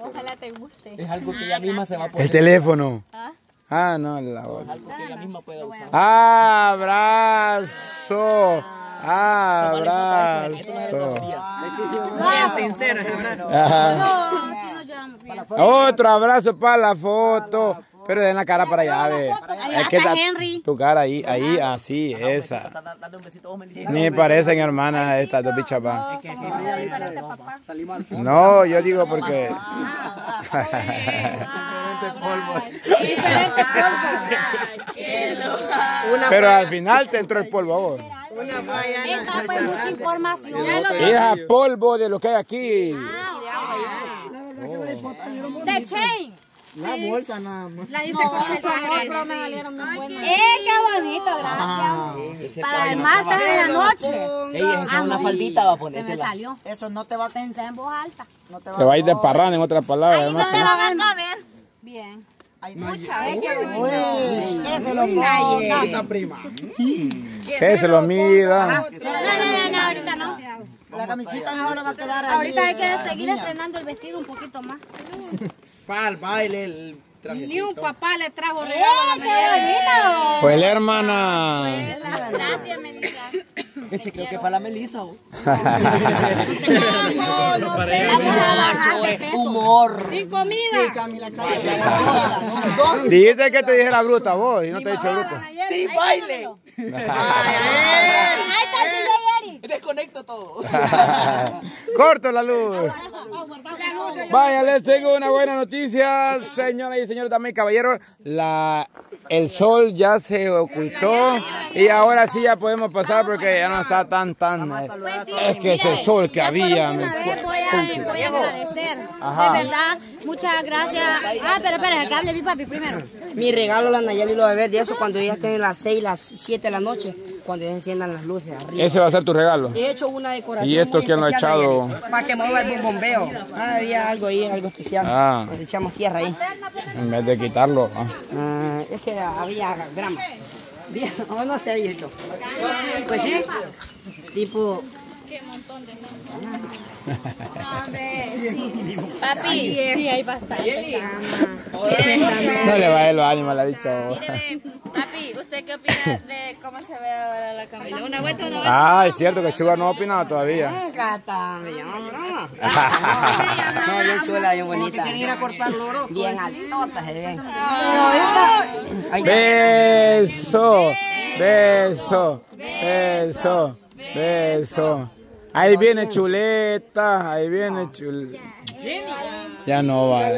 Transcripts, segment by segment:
Ojalá te guste. Es algo que ella misma se va a poner. El teléfono. ¿Ah? Ah, no, la bolsa. Algo que ella misma puede usar. Abrazo. Abrazo. Bien sincero ese abrazo. Ajá. No, sí nos llevamos bien. Otro abrazo para la foto. Pero den la cara para allá, ve. Es que está Henry. tu cara ahí, así, esa. Dale un besito, vos, Melissa. Ni parecen hermanas estas dos bichapas. Es que sí, diferente, papá. salimos al fondo. No, yo digo porque... Diferente polvo. Diferente polvo. Pero al final te entró el polvo a vos. Una falla en Esta fue mucha información. Hija, polvo de lo que hay aquí. De chain. La bolsa nada más. La hice con mucho amor, pero me salieron muy buenas. ¡Qué bonito! Gracias. Para el martes de la noche. Ella esa es una faldita va a Se me ponértela. salió. Eso no te va a Pensé en voz alta. Se va a ir de parrán, en otras palabras. Ahí no además. te van a caber. Bien. mucha. Qué Uy, que se lo mida esta prima. Que se lo mida. No, ahorita no. La camisita ahora va a quedar ahí. Ahorita hay que seguir estrenando el vestido un poquito más. Para el baile, el trajecito. Ni un papá le trajo regalo a la Melissa. Pues la hermana. Gracias, Melissa. Ese creo que es para la Melissa. No, Humor. sin comida. Sí, Camila, cállate. Dijiste que te dijera bruta vos y no te he dicho bruta. Sí, baile. Ahí está el DJ Eri. Desconecto todo. Corto la luz. Vaya, les tengo una buena noticia, señoras y señores, también caballeros. El sol ya se ocultó y ahora sí ya podemos pasar porque ya no está tan. Es que ese sol que había. Voy a agradecer. Ajá. De verdad, muchas gracias. Pero espera, que hable mi papi primero. Mi regalo, la Nayeli lo va a ver de eso cuando ya estén las 6, las 7 de la noche, cuando ya enciendan las luces arriba. Ese va a ser tu regalo. He hecho una decoración. ¿Y esto muy quién lo ha especial, echado? Nayeli, para que mueva el bombeo. Había algo ahí, algo especial. Le echamos tierra ahí. En vez de quitarlo. Es que había grama. O no sé, visto. Pues sí, tipo. Qué montón de gente. Papi, sí, hay bastante. No le va a dar los ánimos, le ha dicho. Papi, ¿usted qué opina de cómo se ve ahora la Camila? ¿Una vuelta o una vuelta? Es cierto que Chuga no ha opinado todavía. No, bien chula, bien bonita. ¿Quieren ir a cortar loro? Bien altota, se ven. Beso, beso, beso, beso. Ahí viene Chuleta, ahí viene Chuleta. Ya no va.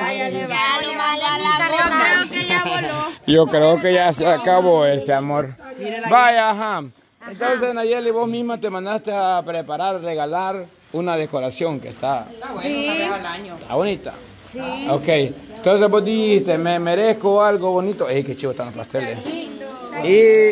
Yo creo que ya se acabó ese amor. Vaya, ajá. Entonces, Nayeli, vos misma te mandaste a preparar, regalar una decoración que está. Está bonita. Sí. Ok. Entonces vos dijiste, me merezco algo bonito. ¡Ey, qué chivo están los pasteles! Y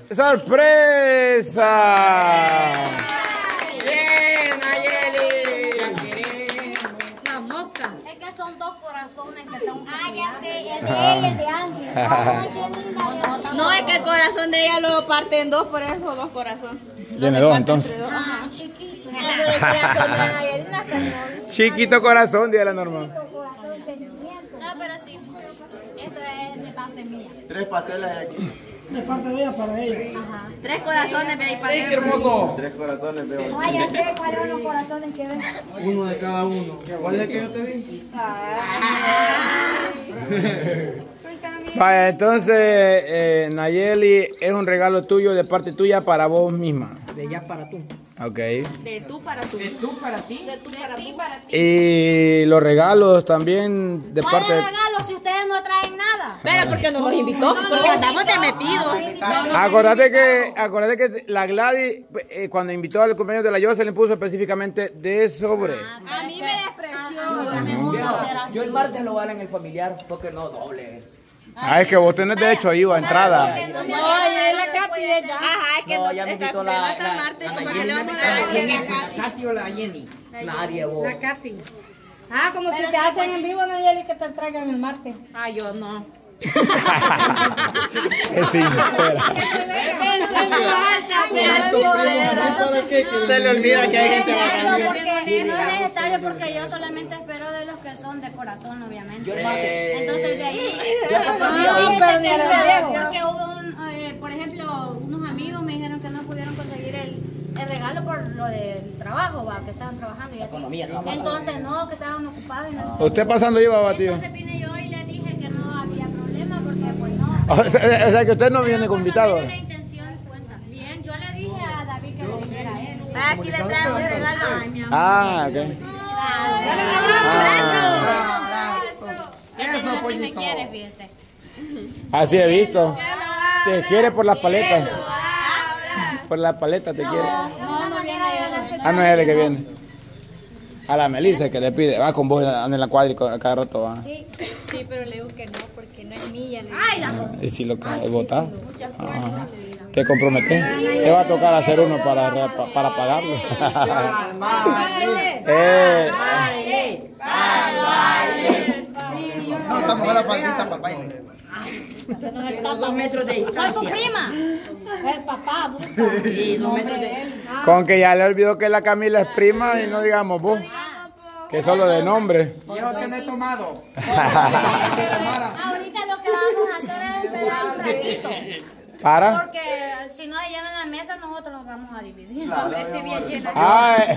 ¡sorpresa! ¡Bien, Nayeli! La mosca. Es que son dos corazones que están. Ya sé, el de ella y el de Ángel. No, es que el corazón de ella lo parte en dos, por eso dos corazones. Tiene dos, entonces. Chiquito. Pero el corazón de Nayeli no está enorme. Chiquito corazón, día la norma. Corazón, sentimiento. No, pero sí. Esto es de parte mía. 3 pasteles hay aquí. De parte de ella para ella. Ajá. 3 corazones me di para ¡Qué hermoso! 3 corazones veo. Ya sé cuáles son los corazones que ven. Uno de cada uno. ¿Cuál es el que yo te di? Vaya, entonces, Nayeli, es un regalo tuyo de parte tuya para vos misma. De ella para tú. Ok. De tú para tú. De tú para ti. De ti para ti. Y los regalos también de ¿Cuál es parte el regalo si ustedes no traen nada? Pero porque no nos invitó, porque andamos de metidos. Acordate que la Gladys, cuando invitó al cumpleaños de la Yose, le puso específicamente de sobre. A mí me despreció. Yo el martes lo voy a dar en el familiar porque no doble. Es que vos tenés derecho ahí a entrada. No, y es la Katy de ella. Ajá, es que No, no ya me está invitó hasta la martes. ¿Cómo que Nayeli le me vamos a invitó. dar? ¿La Katy o la Jenny? Nadie, vos. La Katy. Como si te hacen en vivo, Nayeli, que te traigan el martes. Yo no. Es sincera. Se le olvida que hay gente No, bacana. porque no es necesario porque yo solamente espero de los los que son de corazón, obviamente. Yo el martes. Entonces de ahí. Porque hubo por ejemplo, unos amigos me dijeron que no pudieron conseguir el regalo por lo del trabajo, que estaban trabajando y así. Entonces no, que estaban ocupados. Y no. ¿Usted pasando iba, batido? Entonces vine yo y le dije que no había problema porque pues no. O sea que usted no viene con invitado. La intención cuenta. Bien, yo le dije a David que le dijera a él. Aquí le traigo el regalo. Ay, mi amor. Ah, ok. Eso, pollito. Me quiere, fíjese. Así he visto. Te quiere por las paletas. Por las paletas te quiere. No viene ella. Ah, no es él que viene. A la Melissa que le pide. Va con vos en la cuadra a cada rato. Va. Sí, pero le digo que no, porque no es mía. Y si lo que votar. ¿Te comprometes? Te va a tocar hacer uno para pagarlo. No, estamos a la faldita para el baile. 2 metros de Soy tu distancia. prima. El papá, bruta. Sí, 2 metros de... Con que ya le olvidó que la Camila es prima y no digamos vos. Que solo de nombre. Viejo que no he tomado. Ahorita lo que vamos a hacer es esperar un ratito. ¿Para? Porque si no se llenan la mesa, nosotros nos vamos a dividir. A ver si bien llena. Ay.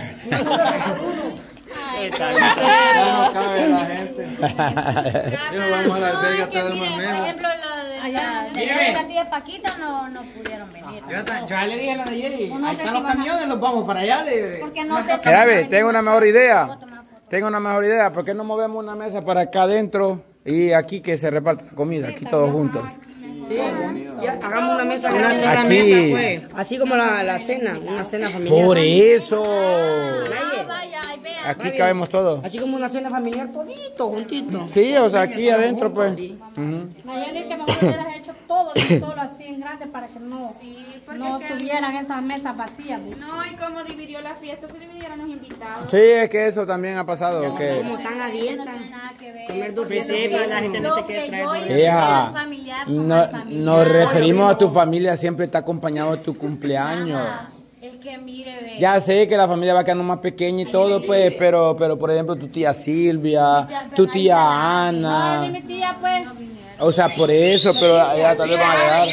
No cabe la gente. Yo vamos a la alberga a traer por manera. ejemplo, lo de la tía Paquita no pudieron venir. Yo ya le dije a la de Yeri, ahí están los camiones, los vamos para allá. Porque no sé si Mira, ve, tengo una mejor idea. Tengo una mejor idea. ¿Por qué no movemos una mesa para acá adentro y aquí que se reparta la comida? Aquí todos juntos. Sí, ya, hagamos una mesa Una grande. sola Aquí. mesa, pues. Así como la cena, una cena familiar. Por eso. vaya, ahí vean. Aquí cabemos todos. Así como una cena familiar todito, juntito. Sí, o sea, aquí adentro pues. Ujú. Nayeli, que mejor hubieras hecho todo solo así en grande para que no tuvieran esas mesas vacías. ¿ves? No, y como dividió la fiesta, se dividieron los invitados. Sí, es que eso también ha pasado. Que... Como están a dieta. No tiene nada que ver. Comer 2 porque veces. la gente no lo te quiere que traer yo por hice Hija, familiar son las familiares. nos referimos a tu familia, siempre está acompañado de tu cumpleaños. Ajá. Es que mire, ve. Ya sé que la familia va quedando más pequeña y todo, pues, pero por ejemplo tu tía Silvia, tu tía No, Ana, ni mi tía, pues. o sea, por eso, pero ya tal vez van a llegar.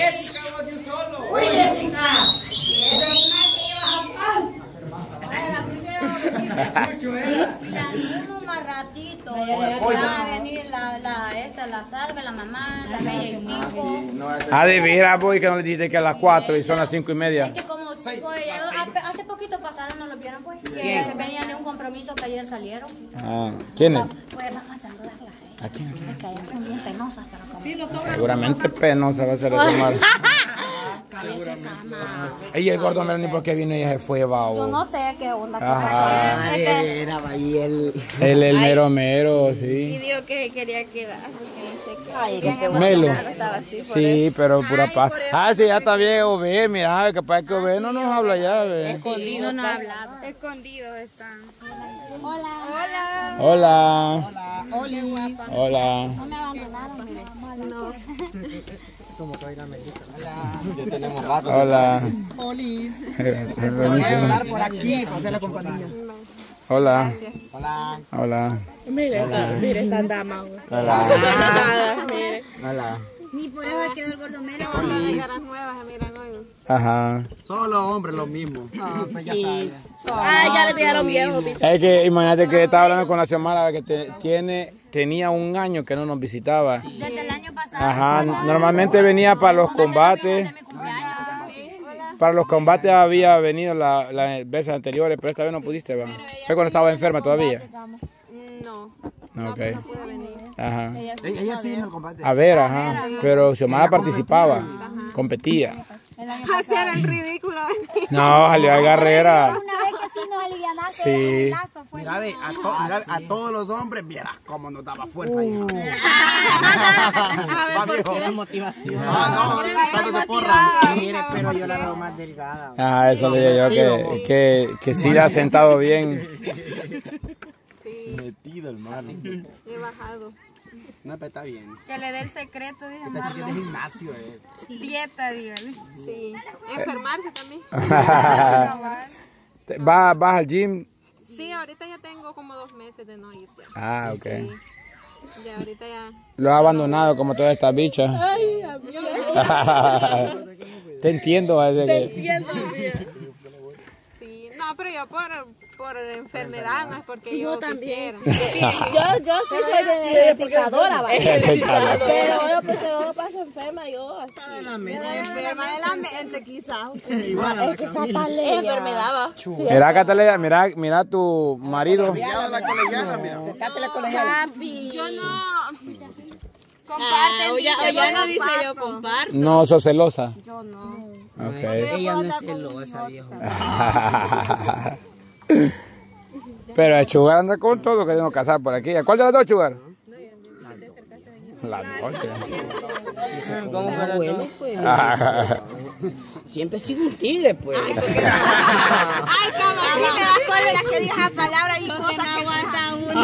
Y algunos más ratito. Va a venir la salve, la mamá, la bella y Tico. Ah, de veras, voy, que no le dijiste que a las 4 y son las 5:30. Es que como Tico, hace poquito pasaron, no lo vieron, pues. Que venían de un compromiso que ayer salieron. Ah, ¿quién es? Pues vamos a saludarla. ¿A quién? Que ellas son bien penosas, pero como... Seguramente penosa va a ser eso mal. Y el gordo Melanie, ¿por qué vino y ella se fue, Yo babo? no sé qué onda. Ajá. Era ahí el... El mero mero, Y sí. dijo que quería quedar, porque no sé qué. Melo. Estaba así, por Sí, pero pura paz. Ah, sí, ya está bien, Ove, mira, capaz que Ove no nos habla ya, ve. Escondido no ha hablado. Escondidos están. Hola. Hola. Hola. No me abandonaron, mire. No. Ya tenemos gato. Hola. Polis. Buenísimo. Por aquí, para hacer la compañía. Hola. Hola. Hola. Mire esta dama. Hola. Mire. Hola. Ni por eso quedó el gordo mero. Ajá. Solo hombres lo mismo. No, pues ya sabes. Ay, ya le tiraron viejos, bicho. Es que imagínate que estaba hablando con la Xiomara que tenía un año que no nos visitaba. Desde el año pasado. Ajá, normalmente venía para los combates. De mi cumpleaños. Para los combates había venido las veces anteriores, pero esta vez no pudiste, ¿verdad? Fue cuando estaba enferma todavía. No, ok. Ajá. Ella sí en el combate. A ver, ajá. Pero Xiomara participaba, competía. Hacer el ridículo. No, salió a Guerrera. Una vez que sí nos alivianaste Sí. el lazo, fue. Mira, ve, a todos los hombres, vieras cómo nos daba fuerza. hija. Va, viejo. Era motivación. Ah, no, tanto te porra. Mire, pero yo la veo más delgada. Ah, eso le digo yo, que sí la ha sentado bien. Metido, hermano. He bajado. No, pero está bien. Que le dé el secreto, dije Esta chica es de Marlon. gimnasio, Dieta, dígale. Sí. Enfermarse también. ¿Vas al gym? Sí, ahorita ya tengo como 2 meses de no ir ya. Ah, ok. Sí. Ya, ahorita ya. Lo ha abandonado como todas estas bichas. Ay, amiga. Te entiendo. Te entiendo, amiga. Sí, no, pero yo por enfermedad, no es porque yo también. Yo sí soy recicladora, pero yo porque yo paso enferma, yo así. Enferma de la mente, quizás. Es que Cataleya. Es enfermedad, va. Mira, Cataleya, mira tu marido. Sentate la colegiala. Yo no. Comparten, ya no dice yo comparto. No sos celosa. Yo no. Okay. Ella no es celosa, viejo. Pero el Chugar anda con todo, queriendo casar por aquí. ¿A cuál de las dos, Chugar? Las dos. ¿Cómo fue abuelo, pues? Siempre he sido un tigre, pues. Ay, cabrón, si me das cólera que digas esa palabra y cosas que no aguanta uno.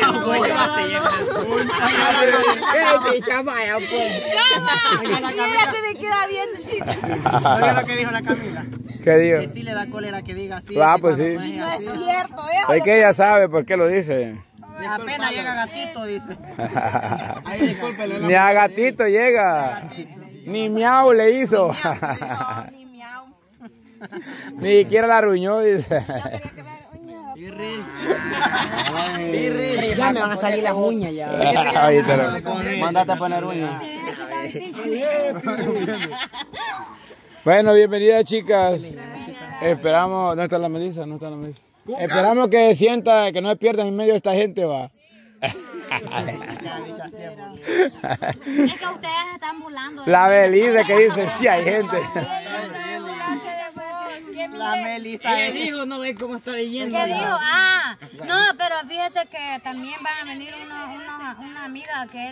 ¡Qué chamaya, pues! Mira, se me queda bien el chiste. ¿Sabes lo que dijo la Camila? ¿Qué digo? Que sí le da cólera que diga así. Ah, pues sí. No es cierto, Es que ella sabe por qué lo dice. Apenas llega gatito, dice. Ahí discúlpele. Ni a gatito llega. Ni miau le hizo. Ni miau. Ni siquiera la arruñó, dice. Ya me van a salir las uñas ya. Mándate a poner uñas. Bueno, bienvenidas, chicas. Esperamos. ¿Dónde está la Melissa? ¿No está la Melissa? Esperamos que sienta que no se pierdan en medio de esta gente, va. Es que ustedes se están burlando. La Belisa que dice, sí hay gente. La Melissa dijo, no ve cómo está leyendo. ¿Qué dijo? Ah, no, pero fíjese que también van a venir una amiga que